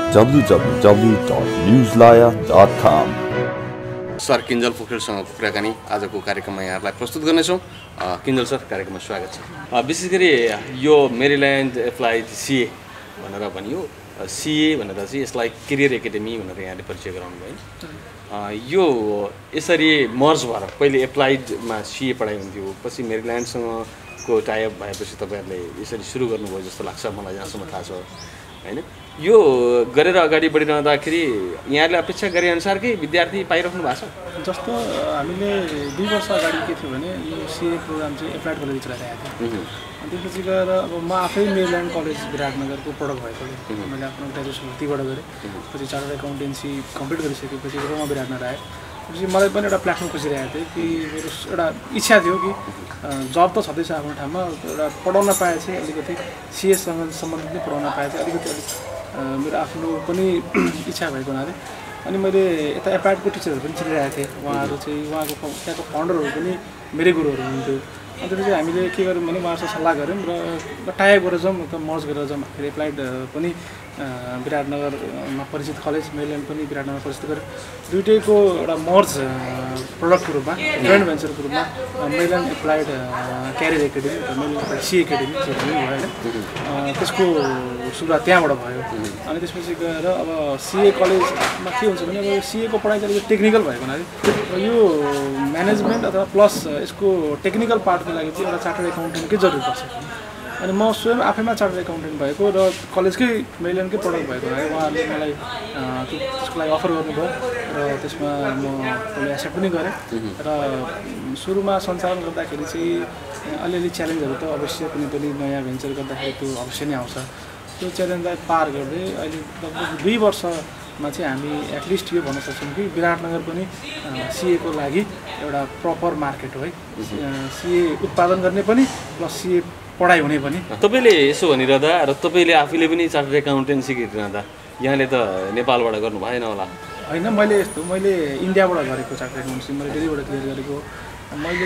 www.newslaya.com. Sir किन्जल पोखरेलसँग कुराकानी आजको कार्यक्रममा यहाँहरूलाई प्रस्तुत गर्नेछौँ। किन्जल सर, कार्यक्रममा स्वागत छ। विशेष गरी यो मेरील्यान्ड एप्लाइड सिए भनेर भनियो, सिए भनेर चाहिँ यसलाई करियर एकाडेमी भनेर यहाँले परिचय गराउनु भयो। यो यसरी मर्ज भएर पहिले एप्लाइडमा सिए पढाइ हुन्थ्यो, पछि मेरील्यान्डसँगको टाइअप भएपछि तपाईँहरूले यसरी सुरु गर्नुभयो जस्तो लाग्छ मलाई, जहाँसम्म थाहा छ होइन। यो गरेर अगाडि बढिरहँदाखेरि यहाँले अपेक्षा गरे अनुसारकै विद्यार्थी पाइराख्नु भएको छ? जस्तो हामीले 2 वर्ष अगाडि के थियो भने यो सिए प्रोग्राम चाहिँ एप्लाइड कलेज चलाइरहेको थियो। अनि त्यसपछि गएर अब म आफै मेरील्यान्ड कलेज विराटनगरको प्रडक्ट भएको मैले आफ्नो ग्रेजुएसन त्यहीबाट गरेँ। पछि चार्टर्ड एकाउन्टेन्सी कम्प्लिट गरिसकेपछि म विराटनगर आएँ। पछि मलाई पनि एउटा प्लेटफर्म खोजिरहेको थिएँ कि मेरो एउटा इच्छा थियो कि जब त छँदैछ आफ्नो ठाउँमा, एउटा पढाउन पाए चाहिँ अलिकति सिएसँग सम्बन्धित नै पढाउन पाए चाहिँ अलिकति मेरो आफ्नो पनि इच्छा भएको हुनाले अनि मैले यता एप्लाइडको टिचरहरू पनि चिनिरहेको थिएँ। उहाँहरू चाहिँ उहाँको त्यहाँको फाउन्डरहरू पनि मेरै गुरुहरू हुनुहुन्थ्यो। अन्त चाहिँ हामीले के गऱ्यौँ भने उहाँहरूसँग सल्लाह गऱ्यौँ र टाइप गरेर जाउँ, त मर्ज गरेर जाउँ। फेरि एप्लाइड पनि विराटनगरमा परिचित कलेज, मेरील्यान्ड पनि विराटनगर परिचित गऱ्यो। दुइटैको एउटा मर्ज प्रडक्टको रूपमा, जोइन्ट भेन्चरको रूपमा Maryland applied career academy, Maryland C academy भयो होइन। त्यसको सुरुवात त्यहाँबाट भयो। अनि त्यसपछि गएर अब सिए कलेजमा के हुन्छ भने अब सिएको पढाइ चाहिँ टेक्निकल भएको हुनाले यो म्यानेजमेन्ट अथवा प्लस यसको टेक्निकल पार्टको लागि चाहिँ एउटा चार्टर्ड एकाउन्टेन्टकै जरुरी पर्छ। अनि म स्वयं आफैमा चार्टर्ड एकाउन्टेन्ट भएको र कलेजकै मेरील्यान्डकै प्रडक्ट भएको हुनाले उहाँहरूले मलाई त्यसको लागि अफर गर्नुभयो र त्यसमा म पहिला एक्सेप्ट पनि गरेँ। र सुरुमा सञ्चालन गर्दाखेरि चाहिँ अलिअलि च्यालेन्जहरू त अवश्य कुनै पनि नयाँ भेन्चर गर्दाखेरि त्यो अवश्य नै आउँछ। त्यो च्यालेन्जलाई पार गर्दै अहिले लगभग 2 वर्षमा चाहिँ हामी एटलिस्ट यो भन्न सक्छौँ कि विराटनगर पनि सिएको लागि एउटा प्रपर मार्केट हो है। सिए उत्पादन गर्ने पनि प्लस सिए पढाइ हुने पनि। तपाईँले यसो भनिरहँदा र तपाईँले आफूले पनि चार्टर्ड एकाउन्टेन्सी गरिरहँदा यहाँले त नेपालबाट गर्नु भएन होला? होइन, मैले इन्डियाबाट गरेको चार्टर्ड एकाउन्टेन्सी, मैले दिल्लीबाट क्लियर गरेको। मैले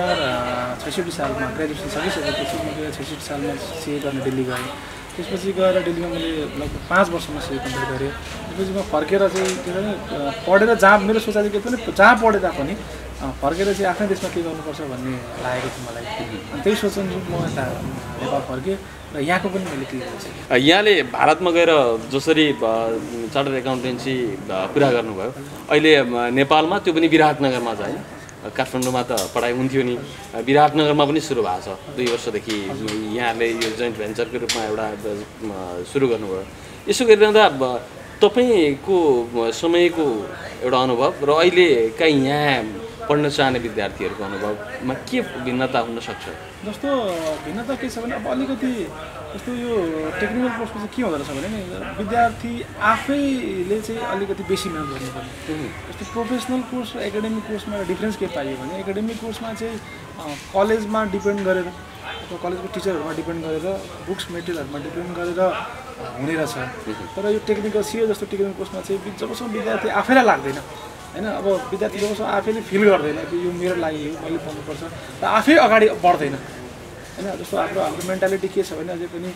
2066 सालमा ग्रेजुएसन सकिसकेपछि 2066 सालमा सिए गर्न दिल्ली गएँ। त्यसपछि गएर दिल्लीमा मैले लगभग 5 वर्षमा सिए कम्प्लिट गरेँ। त्यसपछि म फर्केर चाहिँ के भने पढेर जहाँ मेरो सोचाइ के पनि जहाँ पढे तापनि फर्केर चाहिँ आफ्नै देशमा के गर्नुपर्छ भन्ने लागेको थियो मलाई। अनि त्यही सोचेर म यता नेपाल फर्केँ र यहाँको पनि मैले क्लियर गरेँ। यहाँले भारतमा गएर जसरी चार्टर्ड एकाउन्टेन्सी पुरा गर्नुभयो, अहिले नेपालमा त्यो पनि विराटनगरमा चाहिँ काठमाडौँमा त पढाइ हुन्थ्यो नि, विराटनगरमा पनि सुरु भएको छ 2 वर्षदेखि यहाँले यो जोइन्ट भेन्चरको रूपमा एउटा सुरु गर्नुभयो। यसो गरिरहँदा तपाईँको समयको एउटा अनुभव र अहिले कहीँ यहाँ पढ्न चाहने विद्यार्थीहरूको अनुभवमा के भिन्नता हुन सक्छ? जस्तो भिन्नता के छ भने अब अलिकति जस्तो यो टेक्निकल कोर्सको चाहिँ के हुँदो रहेछ भने विद्यार्थी आफैले चाहिँ अलिकति बेसी मेहनत गर्नुपर्ने। जस्तो प्रोफेसनल कोर्स र एकाडेमिक कोर्समा डिफ्रेन्स के पाइयो भने एकाडेमिक कोर्समा चाहिँ कलेजमा डिपेन्ड गरेर अथवा कलेजको टिचरहरूमा डिपेन्ड गरेर बुक्स मेटेरियलहरूमा डिपेन्ड गरेर हुने रहेछ। तर यो टेक्निकल सिए जस्तो टेक्निकल कोर्समा चाहिँ जबसम्म विद्यार्थी आफैलाई लाग्दैन होइन, अब विद्यार्थी जबसम्म आफैले फिल गर्दैन कि यो मेरो लागि हो, मैले पढ्नुपर्छ र आफै अगाडि बढ्दैन होइन। जस्तो हाम्रो मेन्टालिटी के छ भने अझै पनि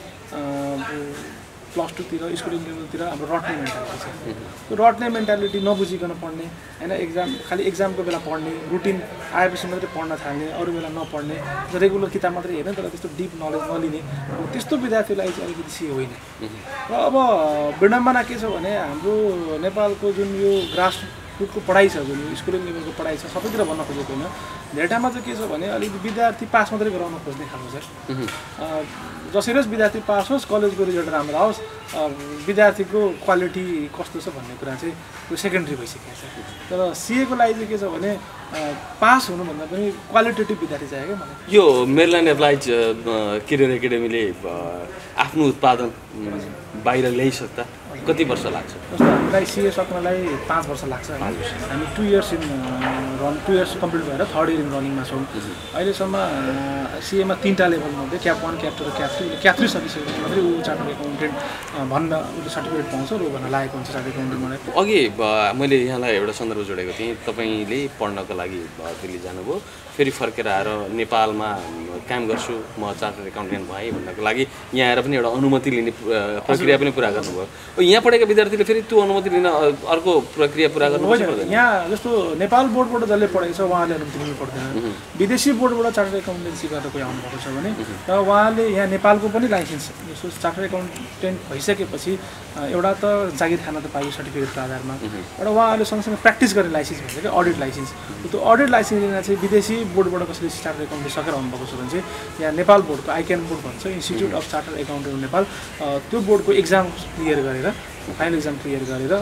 +2 तिर स्कुलिङ लेभलतिर हाम्रो रट्ने मेन्टालिटी छ। त्यो रट्ने मेन्टालिटी नबुझिकन पढ्ने होइन, खालि एक्जामको बेला पढ्ने, रुटिन आएपछि मात्रै पढ्न थाल्ने, अरू बेला नपढ्ने, रेगुलर किताब मात्रै हेर्ने तर त्यस्तो डिप नलेज नलिने, त्यस्तो विद्यार्थीलाई चाहिँ अलिकति सिए होइन। र अब विडम्बना के छ भने हाम्रो नेपालको जुन यो ग्रास रुटको पढाइ छ, जुन स्कुलिङ लेभलको पढाइ छ, सबैतिर भन्न खोजेको होइन। धेरै ठाउँमा चाहिँ के छ भने अलिकति विद्यार्थी पास मात्रै गराउन खोज्ने खालको छ। जसरी विद्यार्थी पास होस्, कलेजको रिजल्ट राम्रो आओस्, विद्यार्थीको क्वालिटी कस्तो छ भन्ने कुरा चाहिँ त्यो सेकेन्डरी भइसकेको छ। तर सिएको लागि चाहिँ के छ भने पास हुनुभन्दा पनि क्वालिटेटिभ विद्यार्थी चाहियो क्या मलाई। यो मेरील्यान्ड एप्लाइड करियर एकाडेमीले आफ्नो उत्पादन बाहिर ल्याइसक्दा कति वर्ष लाग्छ? जस्तो हामीलाई सिए सक्नलाई 5 वर्ष लाग्छ। हामी 2 इयर्स कम्प्लिट भएर 3rd इयर इन रनिङमा छौँ। अहिलेसम्म सिएमा 3टा लेभलमध्ये क्याप 1, क्याप 2 र क्याप 3 सकिसकेपछि मात्रै ऊ चार्टर्ड एकाउन्टेन्ट भन्न उसले सर्टिफिकेट पाउँछ र ऊ भन्न लागेको हुन्छ चार्टर्ड एकाउन्टेन्टबाट। अघि मैले यहाँलाई एउटा सन्दर्भ जोडेको थिएँ, तपाईँले पढ्नको लागि दिल्ली जानुभयो, फेरि फर्केर आएर नेपालमा काम गर्छु म चार्टर्ड एकाउन्टेन्ट भएँ भन्नको लागि यहाँ आएर पनि एउटा अनुमति लिने प्रक्रिया पनि पुरा गर्नुभयो यहाँ पढेका विद्यार्थीले फेरि त्यो अनुमति लिन अर्को प्रक्रिया पुरा गर्नुपर्छ पर्दैन यहाँ जस्तो नेपाल बोर्डबाट जसले पढेको छ उहाँले अनुमति लिनु पर्दैन विदेशी बोर्डबाट चार्टर्ड एकाउन्टेन्सी गरेर कोही आउनुभएको छ भने र उहाँले यहाँ नेपालको पनि लाइसेन्स जस्तो चार्टर्ड एकाउन्टेन्ट भइसकेपछि एउटा त जागिर खाना त पाइयो सर्टिफिकेटको आधारमा एउटा उहाँले सँगसँगै प्र्याक्टिस गर्ने लाइसेन्स भन्छ क्या अडिट लाइसेन्स त्यो अडिट लाइसेन्स लिन चाहिँ विदेशी बोर्डबाट कसैले चार्टर्ड एकाउन्टेन्ट सकेर आउनुभएको छ भने चाहिँ यहाँ नेपाल बोर्डको आइक्यान बोर्ड भन्छ institute of chartered accountant Nepal त्यो बोर्डको एक्जाम क्लियर गरेर फाइनल एक्जाम क्लियर गरेर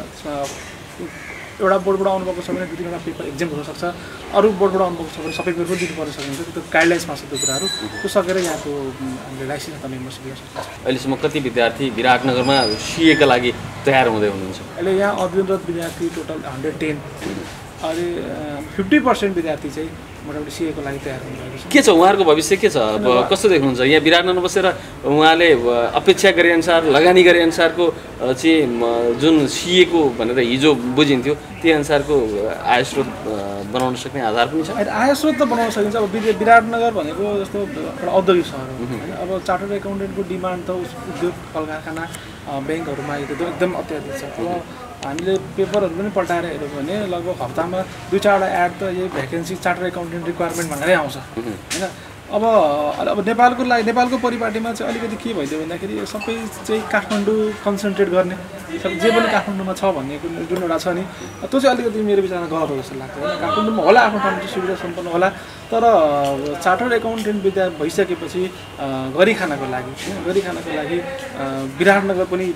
एउटा बोर्डबाट आउनुभएको छ भने 2-3वटा पेपर एक्जाम हुनसक्छ अरू बोर्डबाट आउनुभएको छ भने सबै पेपर पनि दिनुपर्न सक्नुहुन्छ त्यो गाइडलाइन्समा छ त्यो कुराहरू त्यो सकेर यहाँको हामीले लाइसेन्स त मेम्बरसिप लिन सक्छ अहिलेसम्म कति विद्यार्थी विराटनगरमा सिएका लागि तयार हुँदै हुनुहुन्छ अहिले यहाँ अध्ययनरत विद्यार्थी टोटल 110 अहिले 50% विद्यार्थी चाहिँ मोटामोटी सिएको लागि तयार हुनुभएको छ के छ उहाँहरूको भविष्य के छ अब कस्तो देख्नुहुन्छ यहाँ विराटनगरमा बसेर उहाँले अपेक्षा गरे अनुसार लगानी गरे अनुसारको चाहिँ जुन सिएको भनेर हिजो बुझिन्थ्यो त्यही अनुसारको आय स्रोत बनाउन सक्ने आधार पनि छ आय स्रोत त बनाउन सकिन्छ अब विराटनगर भनेको जस्तो एउटा औद्योगिक सहर हो होइन अब चार्टर्ड एकाउन्टेन्टको डिमान्ड त उद्योग कल कारखाना ब्याङ्कहरूमा एकदम अत्याधिक छ अब हामीले पेपरहरू पनि पल्टाएर हेऱ्यौँ भने लगभग हप्तामा 2-4वटा एड त यही भ्याकेन्सी चार्टर्ड एकाउन्टेन्ट रिक्वायरमेन्ट भनेरै आउँछ होइन अब नेपालको परिपाटीमा चाहिँ अलिकति के भइदियो भन्दाखेरि सबै चाहिँ काठमाडौँ कन्सन्ट्रेट गर्ने जे पनि काठमाडौँमा छ भन्ने जुन एउटा छ नि त्यो चाहिँ अलिकति मेरो विचारमा गलत हो जस्तो लाग्छ होइन काठमाडौँमा होला आफ्नो ठाउँमा चाहिँ सुविधा सम्पन्न होला तर चार्टर्ड एकाउन्टेन्ट भइसकेपछि गरी खानको लागि विराटनगर पनि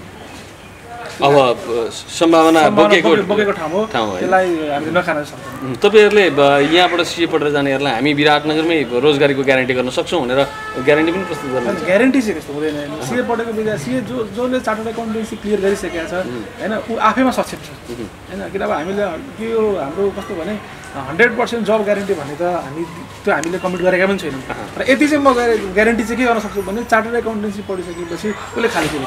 अब सम्भावना बोकेको ठाउँ हो त्यसलाई हामीले नखान सक्छौँ तपाईँहरूले यहाँबाट सिए पढेर जानेहरूलाई हामी विराटनगरमै रोजगारीको ग्यारेन्टी गर्न सक्छौँ भनेर ग्यारेन्टी पनि प्रस्तुत गर्नुहुन्छ ग्यारेन्टी चाहिँ त्यस्तो हुँदैन सिए पढेको विद्यार्थी जसले चार्टर्ड एकाउन्टेन्सी क्लियर गरिसकेको छ होइन ऊ आफैमा सक्षम छ होइन किन अब हामीले यो हाम्रो कस्तो भने 100% जब ग्यारेन्टी भने त हामीले कमिट गरेका पनि छैनौँ र यति चाहिँ म ग्यारेन्टी चाहिँ के गर्न सक्छु भने चार्टर्ड एकाउन्टेन्सी पढिसकेपछि उसले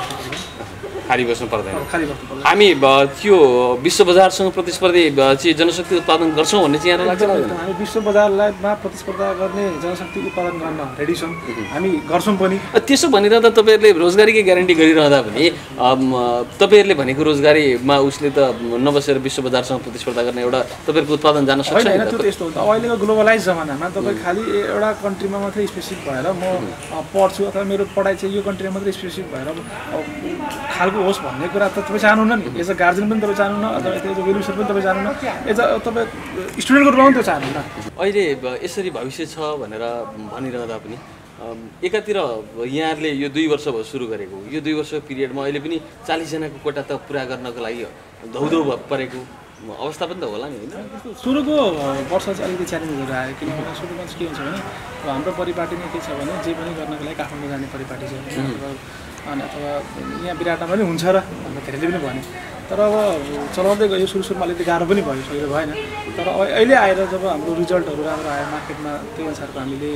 खाली बस्नु पर्दैन हामी त्यो विश्व बजारसँग प्रतिस्पर्धी चाहिँ जनशक्ति उत्पादन गर्छौँ भन्ने चाहिँ यहाँलाई लाग्छ हामी विश्व बजारलाईमा प्रतिस्पर्धा गर्ने जनशक्ति उत्पादन गर्न रेडी छौँ हामी गर्छौँ पनि त्यसो भनिरहँदा तपाईँहरूले रोजगारीकै ग्यारेन्टी गरिरहँदा पनि तपाईँहरूले भनेको रोजगारीमा उसले त नबसेर विश्व बजारसँग प्रतिस्पर्धा गर्ने एउटा तपाईँहरूको उत्पादन जान सक्छ होइन त्यो त्यस्तो हुन्छ अहिलेको ग्लोबलाइज जमानामा तपाईँ खालि एउटा कन्ट्रीमा मात्रै स्पेसिफिक भएर म पढ्छु अथवा मेरो पढाइ चाहिँ यो कन्ट्रीमा मात्रै स्पेसिफिक भएर खालको होस् भन्ने कुरा त तपाईँ चाहनुहुन्न नि एज अ गार्जियन पनि तपाईँ चाहनुहुन्न अथवा एज अ वेलविसर पनि तपाईँ चाहनुहुन्न एज अ तपाईँ स्टुडेन्टको रूपमा पनि त्यो चाहनुहुन्न अहिले यसरी भविष्य छ भनेर भनिरहँदा पनि एकातिर यहाँहरूले यो 2 वर्ष भयो सुरु गरेको यो 2 वर्ष पिरियडमा अहिले पनि 40 जनाको कोटा त पुरा गर्नको लागि धौधौ परेको अवस्था पनि त होला नि होइन सुरुको वर्ष चाहिँ अलिकति च्यालेन्ज गरेर आयो किनभने सुरुमा चाहिँ के हुन्छ भने हाम्रो परिपाटीमा के छ भने जे पनि गर्नको लागि काठमाडौँ जाने परिपाटी छ अनि अथवा यहाँ विराटमा पनि हुन्छ र भन्दा धेरैले पनि भने तर अब चलाउँदै गयो सुरुमा अलिकति गाह्रो पनि भयो सजिलो भएन तर अहिले आएर जब हाम्रो रिजल्टहरू राम्रो आयो मार्केटमा त्यही अनुसारको हामीले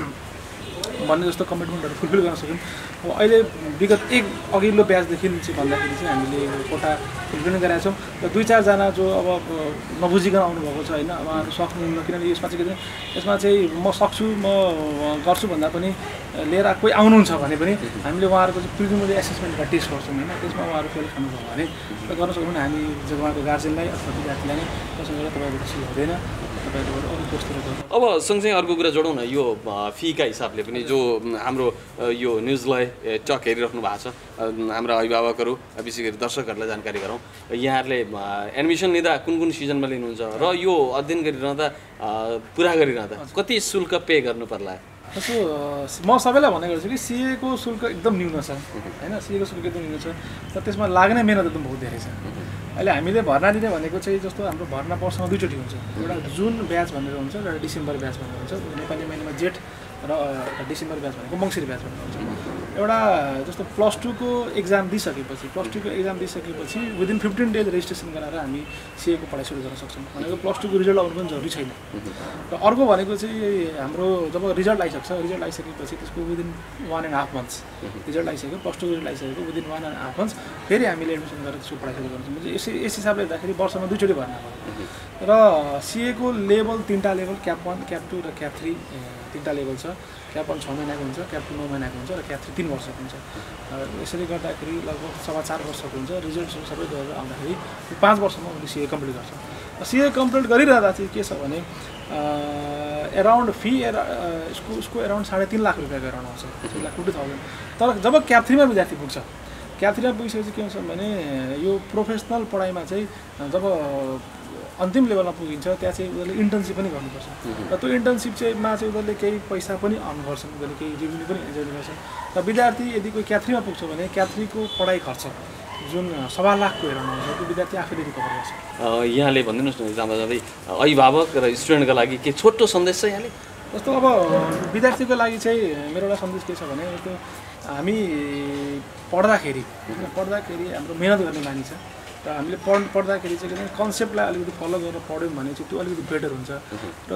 भन्ने जस्तो कमिटमेन्टहरू फुलफिल गर्न सक्यौँ अब अहिले विगत अघिल्लो ब्याचदेखि चाहिँ भन्दाखेरि चाहिँ हामीले कोटा फुलफिल गरेका छौँ र 2-4 जना जो अब नबुझिकन आउनुभएको छ होइन उहाँहरू सक्नुहुन्न किनभने यसमा चाहिँ के यसमा चाहिँ म सक्छु म गर्छु भन्दा पनि लिएर कोही आउनुहुन्छ भने पनि हामीले उहाँहरूको चाहिँ प्रिलिमिनरी एसेसमेन्टमा टेस्ट गर्छौँ होइन त्यसमा उहाँहरू फेल खानुभयो भने गर्न सक्यौँ भने हामी जब उहाँको गार्जेनलाई अथवा विद्यार्थीलाई नै कसैले तपाईँको खुसी हुँदैन अब सँगसँगै अर्को कुरा जोडौँ न यो फीका हिसाबले पनि जो हाम्रो यो न्युजलाई टक हेरिराख्नु भएको छ हाम्रा अभिभावकहरू विशेष गरी दर्शकहरूलाई जानकारी गरौँ यहाँहरूले एडमिसन लिँदा कुन सिजनमा लिनुहुन्छ र यो अध्ययन गरिरहँदा पुरा गरिरहँदा कति शुल्क पे गर्नु पर्ला जस्तो म सबैलाई भन्ने गर्छु कि सिएको शुल्क एकदम न्यून छ होइन सिएको शुल्क एकदम न्यून छ तर त्यसमा लाग्ने मेहनत एकदम बहुत धेरै छ अहिले हामीले भर्ना दिने भनेको चाहिँ जस्तो हाम्रो भर्ना वर्षमा 2 चोटि हुन्छ एउटा जुन ब्याच भनेर हुन्छ र डिसेम्बर ब्याच भनेर हुन्छ नेपाली महिनामा जेठ र डिसेम्बर ब्याच भनेको मङ्सिर ब्याच भनेर हुन्छ एउटा जस्तो +2 को एक्जाम दिइसकेपछि विदिन 15 डेज रेजिस्ट्रेसन गराएर हामी सिए को पढाइ सुरु गर्न सक्छौँ। भनेको +2 को रिजल्ट आउनु पनि जरुरी छैन। र अर्को भनेको चाहिँ हाम्रो जब रिजल्ट आइसकेपछि त्यसको विदिन 1.5 मन्थ्स रिजल्ट आइसक्यो, +2 को रिजल्ट आइसकेको विदिन 1.5 मन्थ्स फेरि हामीले एडमिसन गरेर त्यसको पढाइ सुरु गर्छौँ। यस हिसाबले हेर्दाखेरि वर्षमा 2 चोटि भर्ना पर्छ। र सिए को लेभल 3टा लेभल क्याप 1, क्याप 2 र क्याप 3 3टा लेभल छ। क्याप 1 6 महिनाको हुन्छ, क्याप 2 9 महिनाको हुन्छ र क्याप 3 3 वर्षको हुन्छ। यसरी गर्दाखेरि लगभग 4.5 वर्षको हुन्छ। रिजल्टहरू सबै गरेर आउँदाखेरि 5 वर्षमा उनीहरूले सिए कम्प्लिट गर्छ। सिए कम्प्लिट गरिरहँदा चाहिँ के छ भने एराउन्ड फी उसको एराउन्ड 3.5 लाख रुपियाँको एराउन्ड आउँछ, 3,50,000। तर जब क्याप 3 मा विद्यार्थी पुग्छ, क्याप 3 मा पुगिसकेपछि के हुन्छ भने यो प्रोफेसनल पढाइमा चाहिँ जब अन्तिम लेभलमा पुगिन्छ त्यहाँ चाहिँ उनीहरूले इन्टर्नसिप पनि गर्नुपर्छ। र त्यो इन्टर्नसिप चाहिँमा चाहिँ उनीहरूले केही पैसा पनि अर्न गर्छन्, उनीहरूले केही रेभेन्यू पनि इन्जोय गर्छन्। र विद्यार्थी यदि कोही क्याप 3 मा पुग्छ भने क्याप 3 को पढाइ खर्च जुन 1.25 लाखको एराउन्ड आउँछ त्यो विद्यार्थी आफैले रिकभर गर्छ। यहाँले भनिदिनुहोस् न जाँदा जाँदै अभिभावक र स्टुडेन्टको लागि के छोटो सन्देश छ यहाँले? जस्तो अब विद्यार्थीको लागि चाहिँ मेरो एउटा सन्देश के छ भने त्यो हामी पढ्दाखेरि हाम्रो मेहनत गर्ने बानी छ। र हामीले पढ्दाखेरि चाहिँ के कन्सेप्टलाई अलिकति फलो गरेर पढ्यौँ भने चाहिँ त्यो अलिकति बेटर हुन्छ। र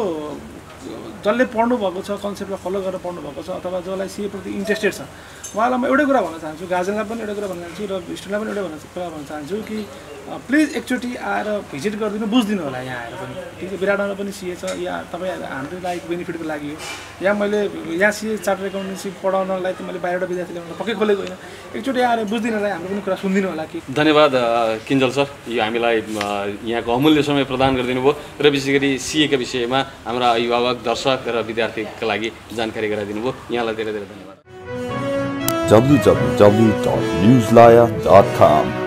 जसले पढ्नु भएको छ, कन्सेप्टलाई फलो गरेर पढ्नु भएको छ अथवा जसलाई सिए प्रति इन्ट्रेस्टेड छ, उहाँलाई म एउटै कुरा भन्न चाहन्छु, गार्जेनलाई पनि एउटै कुरा भन्न चाहन्छु र स्टुडेन्टलाई पनि एउटै कुरा भन्न चाहन्छु कि प्लिज एकचोटि आएर भिजिट गरिदिनु, बुझिदिनु होला यहाँ आएर पनि। ठिक छ, विराटनगरमा पनि सिए छ, या तपाईँ हाम्रो लागि बेनिफिटको लागि हो। यहाँ मैले यहाँ सिए चार्टर्ड एकाउन्टेन्सी पढाउनलाई त मैले बाहिरबाट विद्यार्थी ल्याउन पक्कै खोलेको होइन। एकचोटि आएर बुझिदिनु होला, हाम्रो पनि कुरा सुनिदिनु होला कि। धन्यवाद किन्जल सर, यो हामीलाई यहाँको अमूल्य समय प्रदान गरिदिनु भयो र विशेष गरी सिएका विषयमा हाम्रा अभिभावक, दर्शक र विद्यार्थीका लागि जानकारी गराइदिनु भयो। यहाँलाई धेरै धेरै धन्यवाद। www.newslaya.com